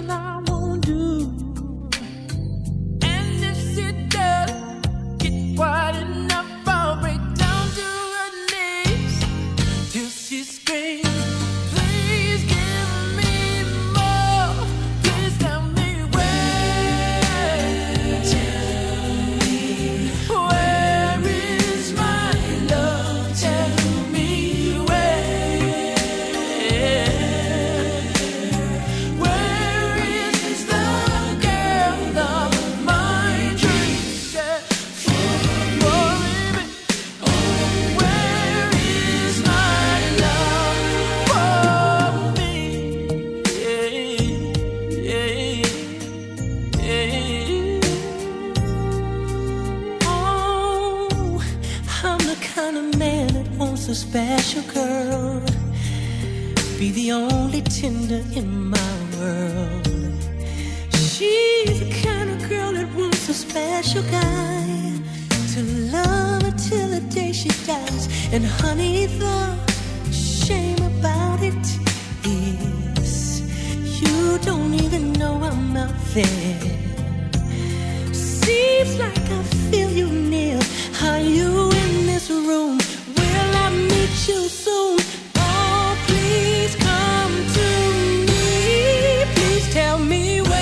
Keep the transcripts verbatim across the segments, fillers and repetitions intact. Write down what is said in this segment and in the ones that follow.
all I won't do. And if she does get quiet enough, I'll break down to her knees till she screams. Please give me more. Please tell me where. Tell me where is my love? Tell me where. Where is the girl of my dreams? Yeah. Oh, baby. Oh, where is my love for me? Yeah, yeah, yeah. Oh, I'm the kind of man that wants a special girl, be the only tender in my world. She's the kind of girl that wants a special guy to love her till the day she dies. And honey, the shame about it is you don't even know I'm out there. Seems like I feel you near. Are you in this room? Will I meet you soon? Oh, please come to me. Please tell me where.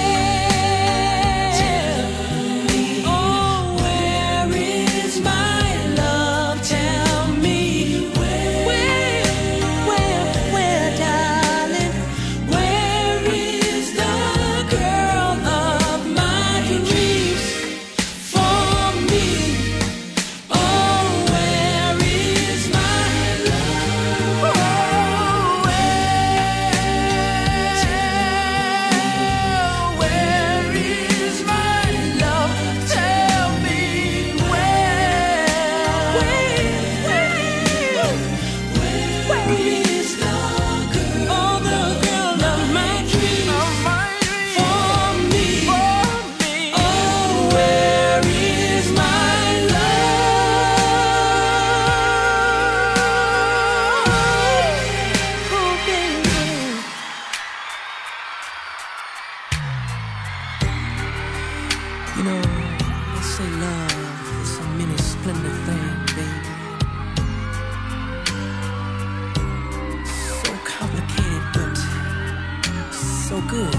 Tell me. Oh, where is my love? Tell me where. Where, where, where, darling? Where is the girl of my dreams for me? Oh, where is my love? Oh, where, where is my love? Tell me where. Where, where, where is the girl? Oh, the girl of my dreams for me. Oh, where is my love? Oh, baby. You know, they say love is a many splendid thing, baby. So complicated, but so good.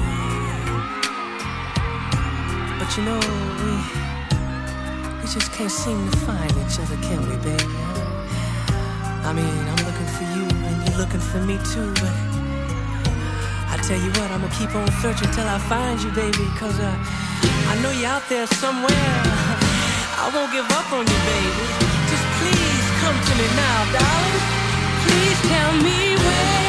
But you know, we we just can't seem to find each other, can we, baby? I mean, I'm looking for you, and you're looking for me too, but I tell you what, I'm gonna keep on searching till I find you, baby, cause uh, I know you're out there somewhere. I won't give up on you, baby. Just please come to me now, darling. Please tell me where.